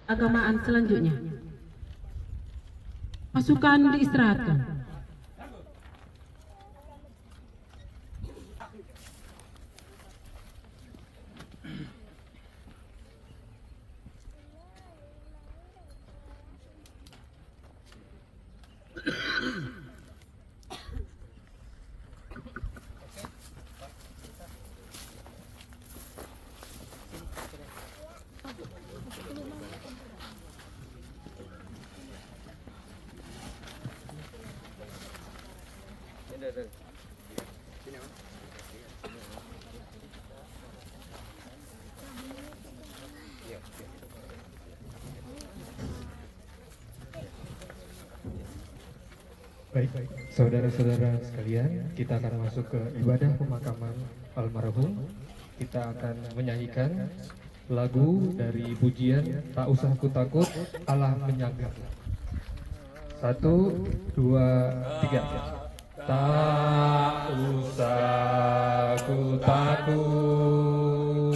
keagamaan selanjutnya. Pasukan diistirahatkan. Baik, saudara-saudara sekalian, kita akan masuk ke ibadah pemakaman almarhum. Kita akan menyanyikan lagu dari pujian Tak Usah Ku Takut, Allah Menjaga. 1, 2, 3. Tak usah ku takut,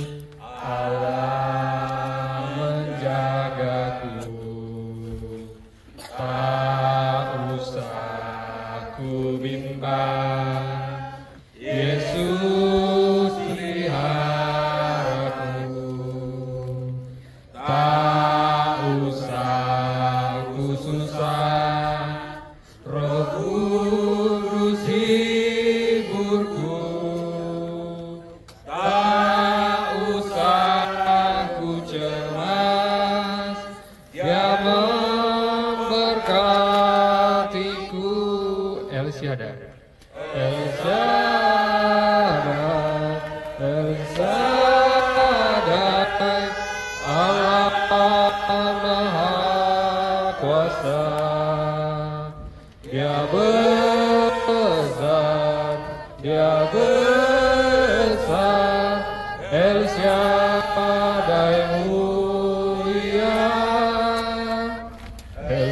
Allah menjagaku. Tak usah ku bimbang, Yesus peliharaku. Tak usah ku susah, Roh Kudus hiburku. Tak usah ku cemas, Dia memberkatiku. El Shaddai, El Shaddai, El Shaddai, Allah Maha Kuasa. Dia besar, Dia besar, El Shaddai mulia, El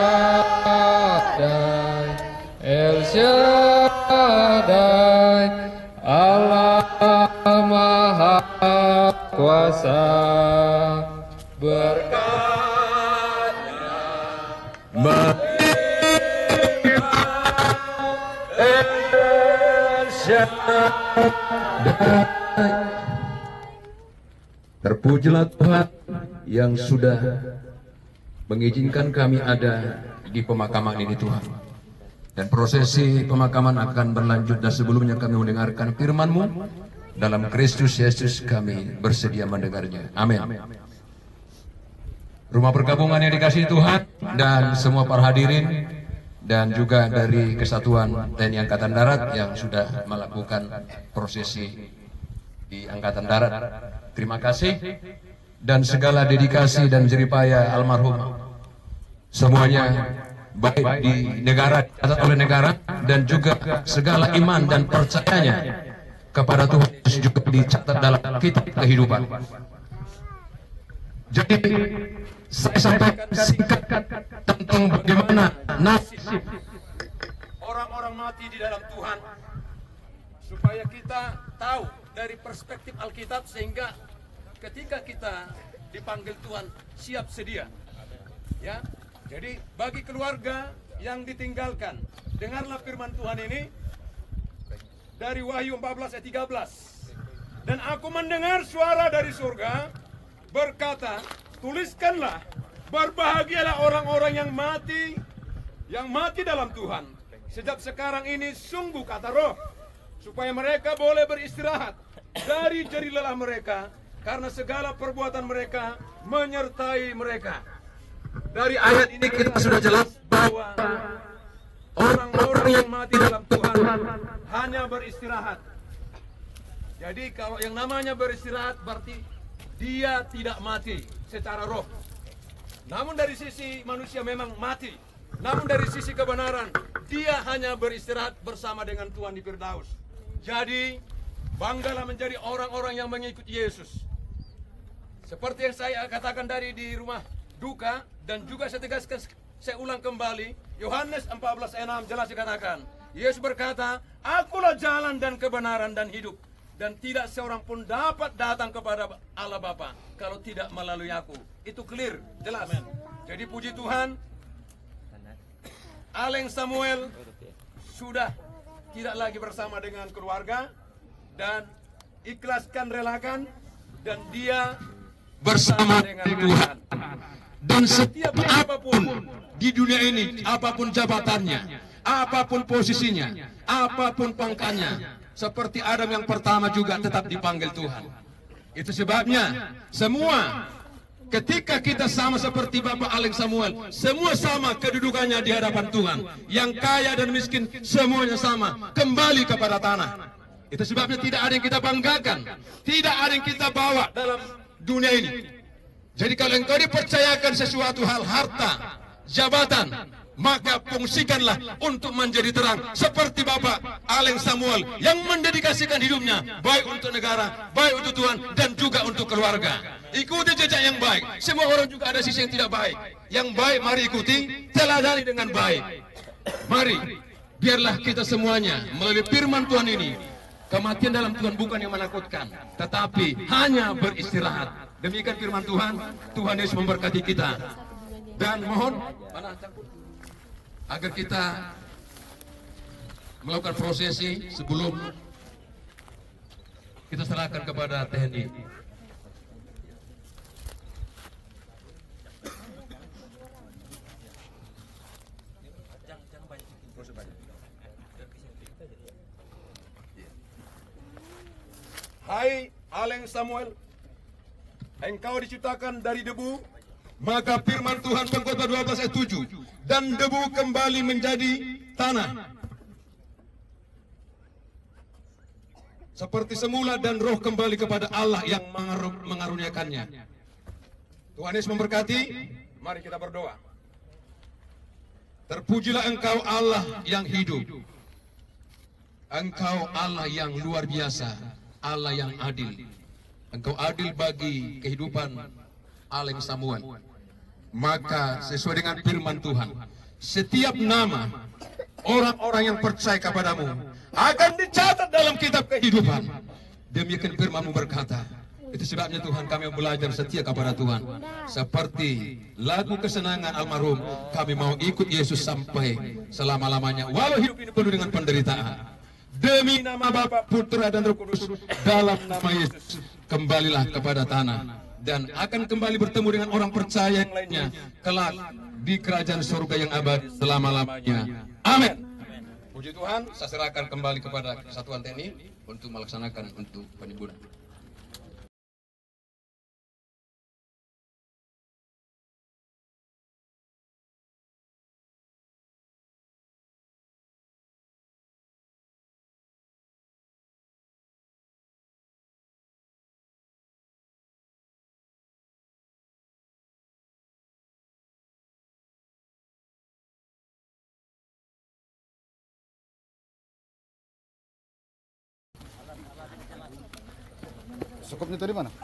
Shaddai, El Shaddai, Allah Maha Kuasa. Berkatnya Terpujilah Tuhan yang sudah mengizinkan kami ada di pemakaman ini, Tuhan. Dan prosesi pemakaman akan berlanjut, dan sebelumnya kami mendengarkan firman-Mu. Dalam Kristus Yesus kami bersedia mendengarnya. Amin. Rumah pergabungan yang dikasihi Tuhan dan semua para hadirin, dan juga dari Kesatuan TNI Angkatan Darat yang sudah melakukan prosesi di Angkatan Darat. Terima kasih, dan segala dedikasi dan jeripaya almarhum semuanya, baik di negara, dicatat oleh negara, dan juga segala iman dan percayanya kepada Tuhan Yesus juga dicatat dalam kitab kehidupan. Jadi saya sampaikan singkat tentang bagaimana nasib orang-orang mati di dalam Tuhan, supaya kita tahu dari perspektif Alkitab, sehingga ketika kita dipanggil Tuhan siap sedia. Ya, jadi bagi keluarga yang ditinggalkan, dengarlah firman Tuhan ini dari Wahyu 14 ayat 13. Dan aku mendengar suara dari surga berkata, tuliskanlah, berbahagialah orang-orang yang mati dalam Tuhan sejak sekarang ini, sungguh kata Roh, supaya mereka boleh beristirahat dari jerih lelah mereka, karena segala perbuatan mereka menyertai mereka. Dari ayat ini kita sudah jelas bahwa orang-orang yang mati dalam Tuhan hanya beristirahat. Jadi kalau yang namanya beristirahat berarti dia tidak mati secara roh. Namun dari sisi manusia memang mati. Namun dari sisi kebenaran, dia hanya beristirahat bersama dengan Tuhan di Firdaus. Jadi banggalah menjadi orang-orang yang mengikuti Yesus. Seperti yang saya katakan dari di rumah duka, dan juga saya tegaskan, saya ulang kembali, Yohanes 14:6 jelas dikatakan, Yesus berkata, akulah jalan dan kebenaran dan hidup. Dan tidak seorang pun dapat datang kepada Allah Bapa kalau tidak melalui aku. Itu clear, jelas. Jadi puji Tuhan, Aleng Samuel sudah tidak lagi bersama dengan keluarga dan ikhlaskan, relakan, dan dia bersama dengan Tuhan. Dan setiap Setiap apapun di dunia ini, apapun jabatannya, apapun posisinya, apapun pangkatnya, seperti Adam yang pertama juga tetap dipanggil Tuhan. Itu sebabnya semua ketika kita sama seperti Bapak Aleng Samuel, semua sama kedudukannya di hadapan Tuhan. Yang kaya dan miskin semuanya sama, kembali kepada tanah. Itu sebabnya tidak ada yang kita banggakan, tidak ada yang kita bawa dalam dunia ini. Jadi kalau engkau dipercayakan sesuatu hal harta, jabatan, maka fungsikanlah untuk menjadi terang seperti Bapak Aleng Samuel yang mendedikasikan hidupnya baik untuk negara, baik untuk Tuhan, dan juga untuk keluarga. Ikuti jejak yang baik. Semua orang juga ada sisi yang tidak baik. Yang baik mari ikuti, teladani dengan baik. Mari, biarlah kita semuanya melalui firman Tuhan ini, kematian dalam Tuhan bukan yang menakutkan, tetapi hanya beristirahat. Demikian firman Tuhan. Tuhan Yesus memberkati kita. Dan mohon agar kita melakukan prosesi sebelum kita serahkan kepada TNI. Hai Aleng Samuel, engkau diciptakan dari debu, maka firman Tuhan Pengkhotbah 12 ayat 7, dan debu kembali menjadi tanah seperti semula, dan roh kembali kepada Allah yang mengaruniakannya. Tuhan Yesus memberkati. Mari kita berdoa. Terpujilah engkau Allah yang hidup, engkau Allah yang luar biasa, Allah yang adil. Engkau adil bagi kehidupan Aleng Samuel. Maka sesuai dengan firman Tuhan, setiap nama orang-orang yang percaya kepadamu akan dicatat dalam kitab kehidupan. Demikian firman-Mu berkata. Itu sebabnya Tuhan, kami belajar setia kepada Tuhan. Seperti lagu kesenangan almarhum, kami mau ikut Yesus sampai selama-lamanya, walau hidup ini penuh dengan penderitaan. Demi nama Bapa, Putra, dan Roh Kudus, dalam nama Yesus, kembalilah kepada tanah, dan akan kembali bertemu dengan orang percaya yang lainnya kelak di kerajaan surga yang abadi selama-lamanya. Amin. Puji Tuhan, saya serahkan kembali kepada Satuan TNI untuk melaksanakan untuk penimbunan. Sokopnya tadi mana?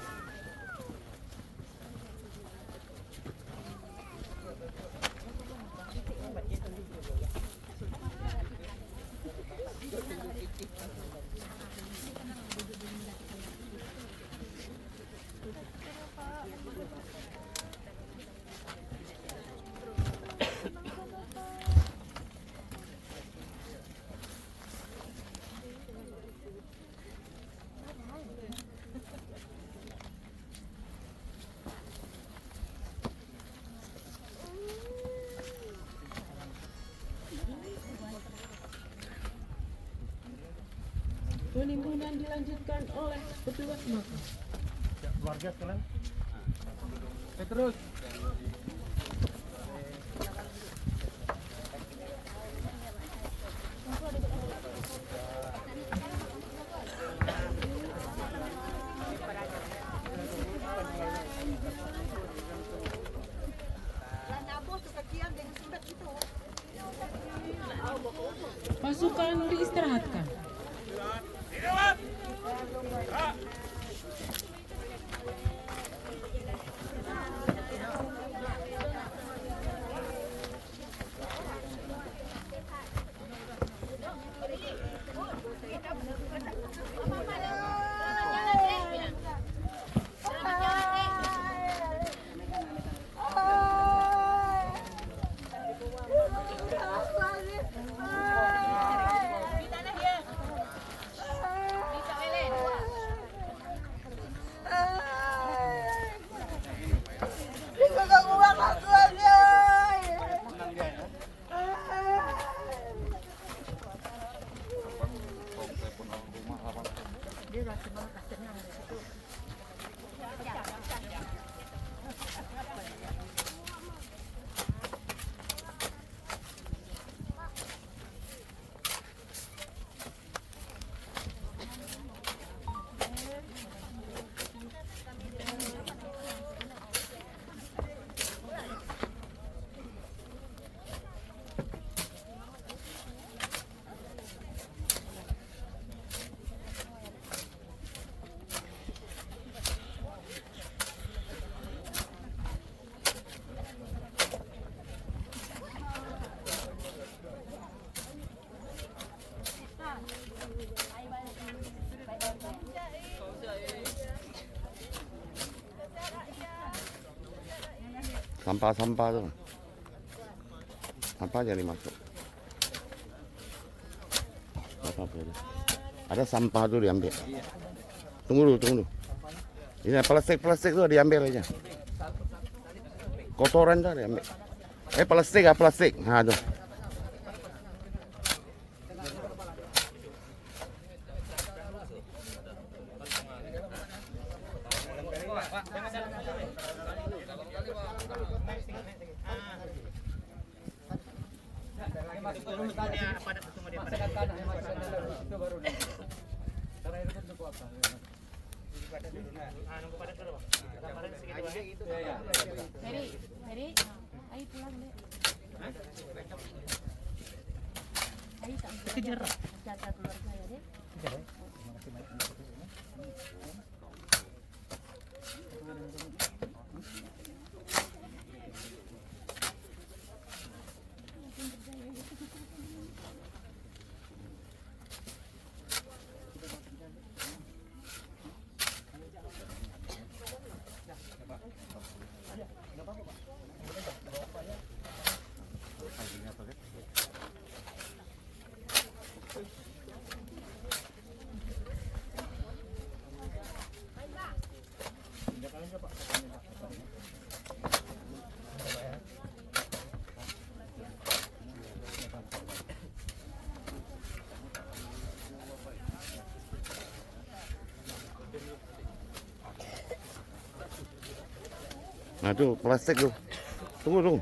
Penimbunan dilanjutkan oleh petugas makam. Keluarga sekalian. Terus. Pasukan diistirahatkan. Sampah-sampah tuh. Sampah jangan dimasuk. Apa-apa itu. Ada sampah tuh diambil. Tunggu dulu. Ini plastik tuh diambil aja. Kotoran tuh diambil. Plastik. Nah tuh. Heri, ayo pulang deh. Ayo tak kejar. Jaga keluarga ya deh. Nah tuh plastik tuh. Tunggu.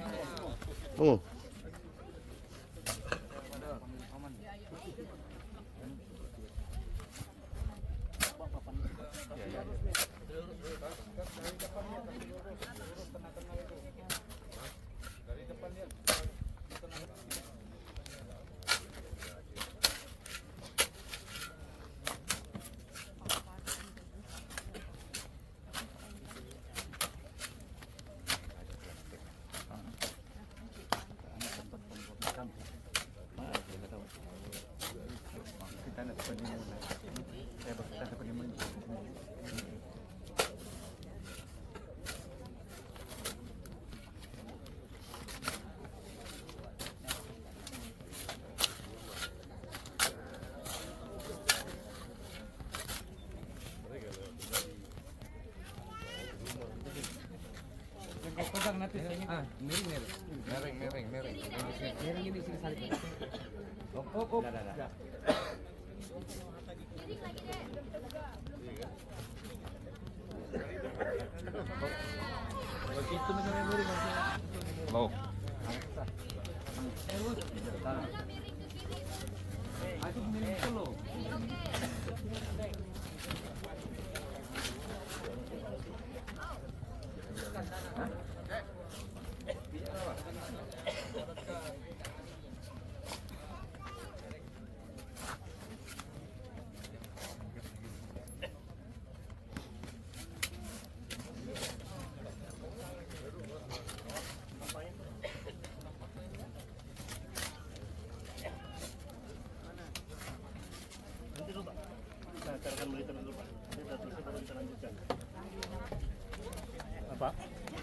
Miring ini sini salib. Halo. Apa?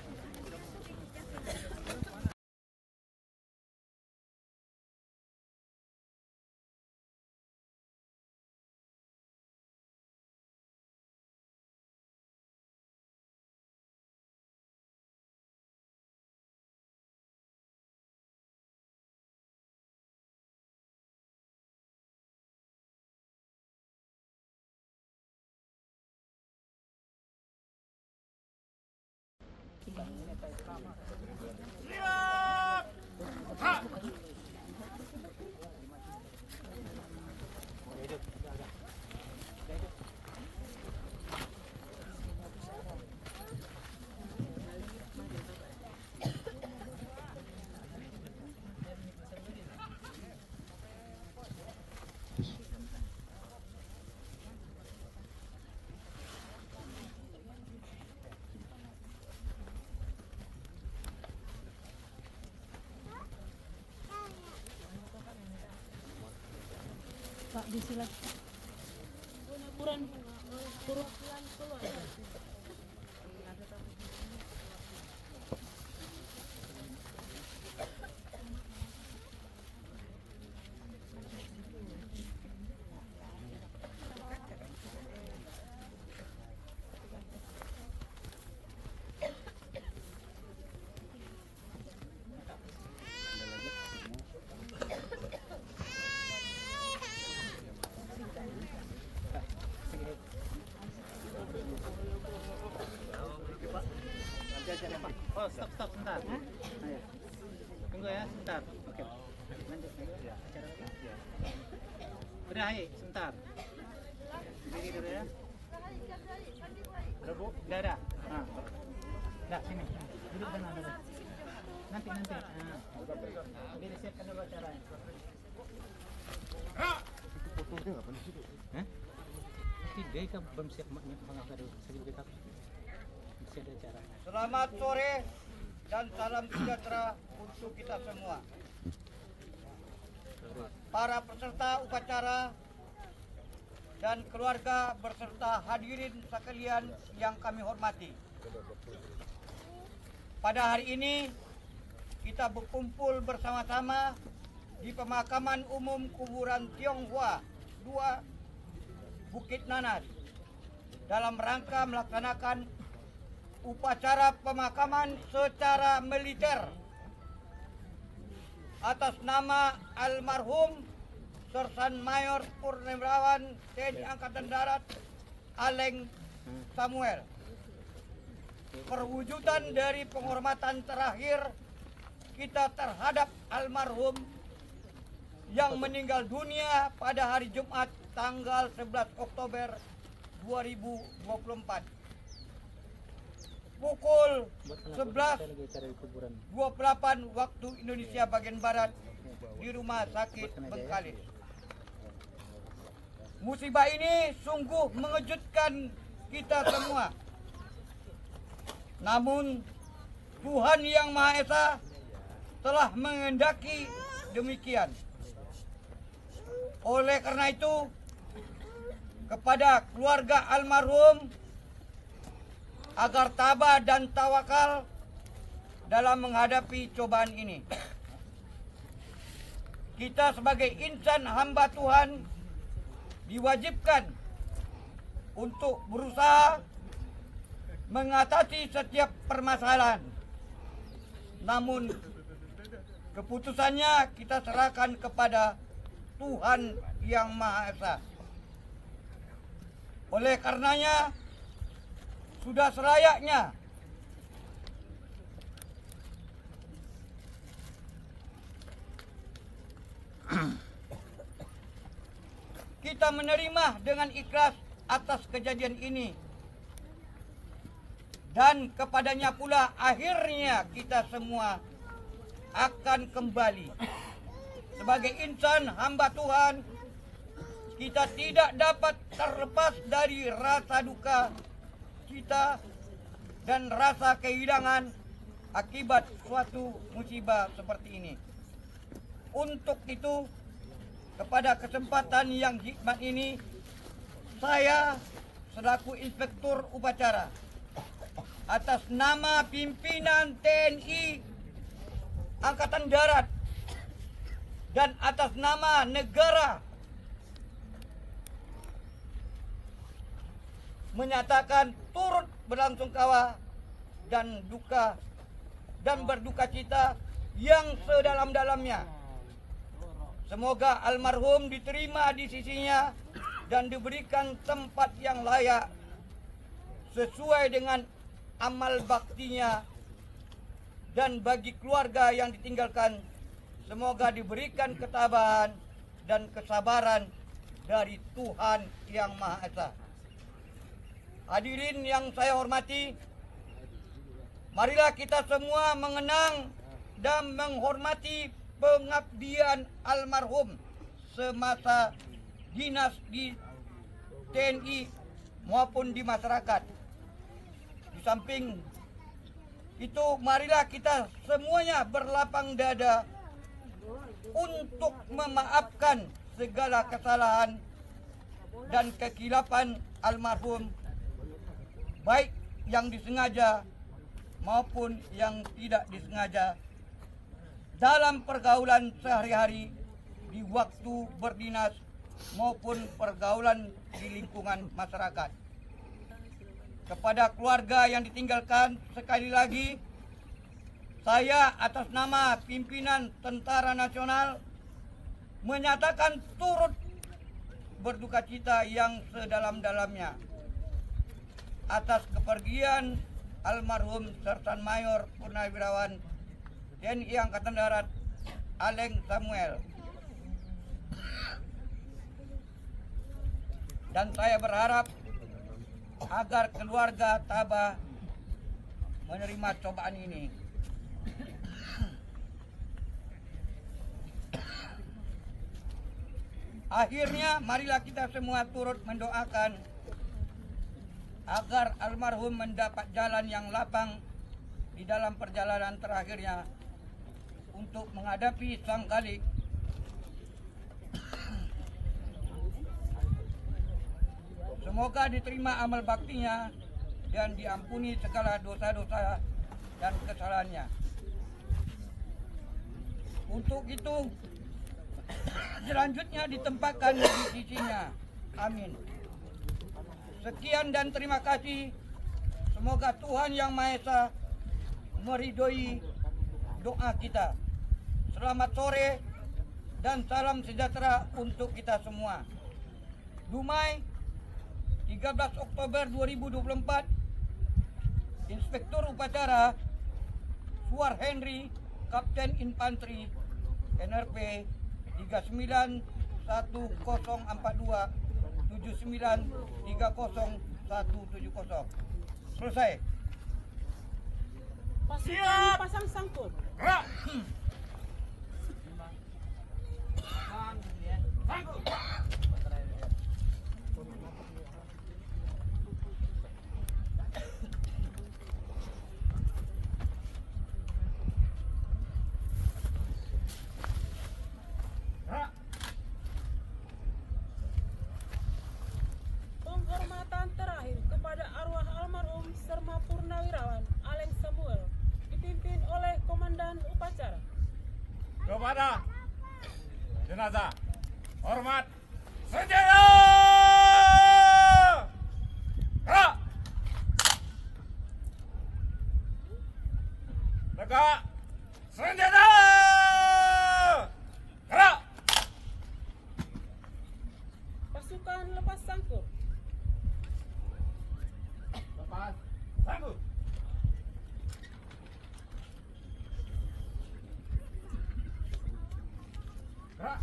Pak disilat. Kurang Oh, stop sebentar. Ayo. Tunggu ya, sebentar. Oke. Lanjut ya. Acara lagi. Udah, hai, sebentar. Berdiri dulu ya. Udah, Bu? Udah ada. Nah. Nah, sini. Duduk sana dulu. Nanti. Nah. Biar siapkan dulu acaranya. Fotonya nggak di situ. Hah? Tidak, kan belum siap mengangkat dulu. Sebelum kita masih ada acara. Selamat sore dan salam sejahtera untuk kita semua. Para peserta upacara dan keluarga berserta hadirin sekalian yang kami hormati. Pada hari ini kita berkumpul bersama-sama di pemakaman umum kuburan Tionghoa 2 Bukit Nanas dalam rangka melaksanakan upacara pemakaman secara militer atas nama almarhum Sersan Mayor Purnawirawan TNI Angkatan Darat Aleng Samuel. Perwujudan dari penghormatan terakhir kita terhadap almarhum yang meninggal dunia pada hari Jumat tanggal 11 Oktober 2024. Pukul 11.28 waktu Indonesia bagian Barat di Rumah Sakit Bengkalis. Musibah ini sungguh mengejutkan kita semua. Namun Tuhan Yang Maha Esa telah menghendaki demikian. Oleh karena itu, kepada keluarga almarhum agar tabah dan tawakal dalam menghadapi cobaan ini. Kita sebagai insan hamba Tuhan diwajibkan untuk berusaha mengatasi setiap permasalahan. Namun keputusannya kita serahkan kepada Tuhan Yang Maha Esa. Oleh karenanya sudah selayaknya kita menerima dengan ikhlas atas kejadian ini, dan kepadanya pula akhirnya kita semua akan kembali. Sebagai insan hamba Tuhan, kita tidak dapat terlepas dari rasa duka kita dan rasa kehilangan akibat suatu musibah seperti ini. Untuk itu, kepada kesempatan yang hikmat ini, saya selaku Inspektur Upacara atas nama pimpinan TNI Angkatan Darat dan atas nama negara menyatakan turut berlangsungkawa dan berduka cita yang sedalam-dalamnya. Semoga almarhum diterima di sisinya dan diberikan tempat yang layak sesuai dengan amal baktinya, dan bagi keluarga yang ditinggalkan semoga diberikan ketabahan dan kesabaran dari Tuhan Yang Maha Esa. Hadirin yang saya hormati, marilah kita semua mengenang dan menghormati pengabdian almarhum semasa dinas di TNI maupun di masyarakat. Di samping itu, marilah kita semuanya berlapang dada untuk memaafkan segala kesalahan dan kekilapan almarhum, baik yang disengaja maupun yang tidak disengaja dalam pergaulan sehari-hari, di waktu berdinas maupun pergaulan di lingkungan masyarakat. Kepada keluarga yang ditinggalkan, sekali lagi saya atas nama pimpinan Tentara Nasional menyatakan turut berduka cita yang sedalam-dalamnya atas kepergian almarhum Sersan Mayor Purnawirawan TNI Angkatan Darat Aleng Samuel. Dan saya berharap agar keluarga tabah menerima cobaan ini. Akhirnya marilah kita semua turut mendoakan agar almarhum mendapat jalan yang lapang di dalam perjalanan terakhirnya untuk menghadapi Sang Khalik. Semoga diterima amal baktinya dan diampuni segala dosa-dosa dan kesalahannya. Untuk itu, selanjutnya ditempatkan di sisinya. Amin. Sekian dan terima kasih. Semoga Tuhan Yang Maha Esa meridhoi doa kita. Selamat sore dan salam sejahtera untuk kita semua. Dumai 13 Oktober 2024. Inspektur Upacara Suar Henry, Kapten Infanteri NRP 391042 7930 Selesai. Pasukan pasang sangkur. Penghormatan terakhir kepada arwah almarhum Serma Purnawirawan Aleng Samuel dipimpin oleh Komandan Upacara. Kepada jenazah, hormat senjata! Gerak! Tegak! Senjata! Gerak! Pasukan lepas sangkur. Lepas sanggup! Gerak!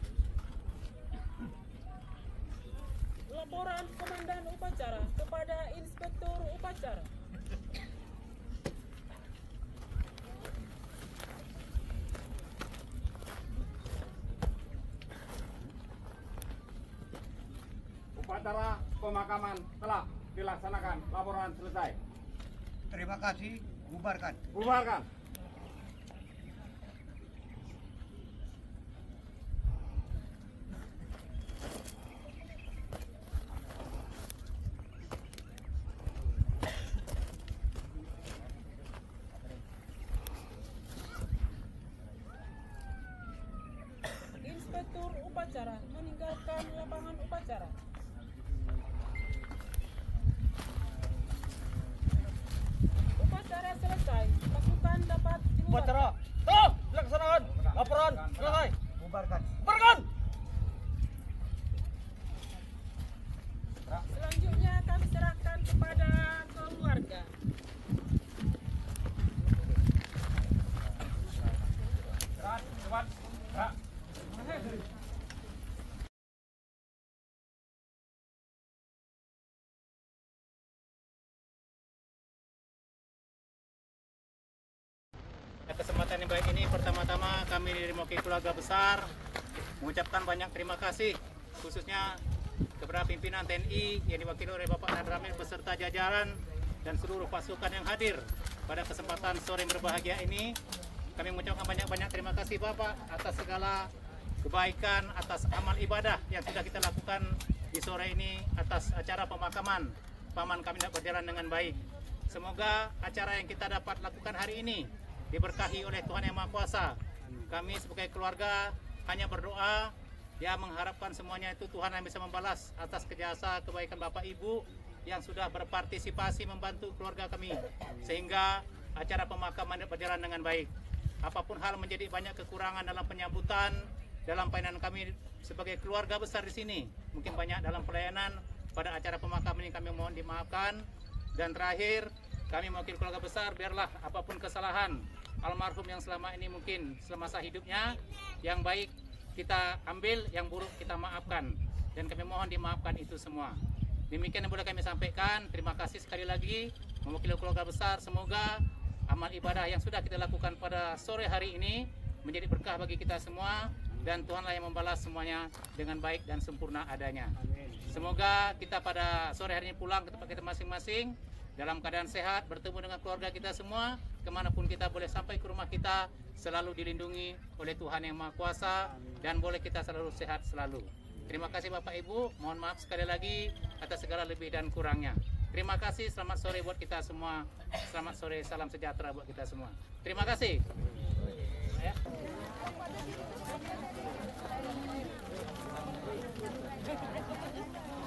Laporan Komandan Upacara kepada Inspektur Upacara. Upacara pemakaman telah dilaksanakan. Laporan selesai. Terima kasih. Bubarkan. Bubarkan. Inspektur Upacara meninggalkan lapangan upacara. Upacara selesai, pasukan dapat dibubarkan. Stop! Laksanakan. Laporan selesai. Bubarkan. Bubarkan. Selanjutnya kami serahkan kepada keluarga. Gerak, cepat. Gerak. Kesempatan yang baik ini, pertama-tama kami dari mewakili keluarga besar mengucapkan banyak terima kasih khususnya kepada pimpinan TNI yang diwakili oleh Bapak Nadramil beserta jajaran dan seluruh pasukan yang hadir pada kesempatan sore yang berbahagia ini. Kami mengucapkan banyak-banyak terima kasih Bapak atas segala kebaikan, atas amal ibadah yang sudah kita lakukan di sore ini, atas acara pemakaman paman kami dapat berjalan dengan baik. Semoga acara yang kita dapat lakukan hari ini diberkahi oleh Tuhan Yang Maha Kuasa. Kami sebagai keluarga hanya berdoa, ya mengharapkan semuanya itu Tuhan yang bisa membalas atas kejasa kebaikan Bapak Ibu yang sudah berpartisipasi membantu keluarga kami sehingga acara pemakaman berjalan dengan baik. Apapun hal menjadi banyak kekurangan dalam penyambutan, dalam pelayanan kami sebagai keluarga besar di sini, mungkin banyak dalam pelayanan pada acara pemakaman ini kami mohon dimaafkan. Dan terakhir, kami mewakili keluarga besar, biarlah apapun kesalahan almarhum yang selama ini mungkin semasa hidupnya, yang baik kita ambil, yang buruk kita maafkan, dan kami mohon dimaafkan itu semua. Demikian yang boleh kami sampaikan. Terima kasih sekali lagi mewakili keluarga besar. Semoga amal ibadah yang sudah kita lakukan pada sore hari ini menjadi berkah bagi kita semua, dan Tuhanlah yang membalas semuanya dengan baik dan sempurna adanya. Semoga kita pada sore hari ini pulang ke tempat kita masing-masing dalam keadaan sehat, bertemu dengan keluarga kita semua, kemanapun kita boleh sampai ke rumah kita, selalu dilindungi oleh Tuhan Yang Maha Kuasa, dan boleh kita selalu sehat selalu. Terima kasih Bapak Ibu, mohon maaf sekali lagi atas segala lebih dan kurangnya. Terima kasih, selamat sore buat kita semua. Selamat sore, salam sejahtera buat kita semua. Terima kasih. Ya.